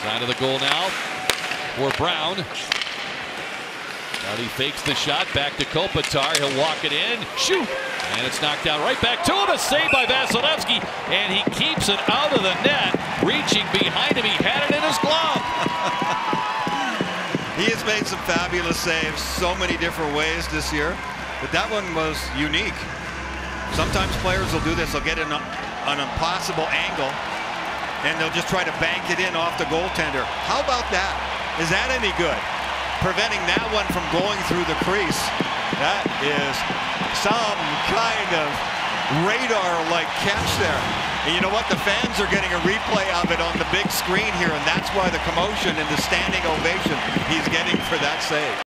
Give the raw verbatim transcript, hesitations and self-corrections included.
Side of the goal now for Brown. Now he fakes the shot, back to Kopitar. He'll walk it in, shoot, and it's knocked down right back to him. A save by Vasilevskiy, and he keeps it out of the net. Reaching behind him, he had it in his glove. He has made some fabulous saves so many different ways this year, but that one was unique. Sometimes players will do this. They'll get an, an impossible angle, and they'll just try to bank it in off the goaltender. How about that? Is that any good? Preventing that one from going through the crease. That is some kind of radar-like catch there. And you know what? The fans are getting a replay of it on the big screen here, and that's why the commotion and the standing ovation he's getting for that save.